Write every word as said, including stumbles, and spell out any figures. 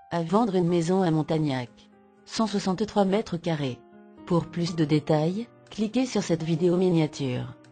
À vendre une maison à Montagnac. cent soixante-trois mètres carrés. Pour plus de détails, cliquez sur cette vidéo miniature.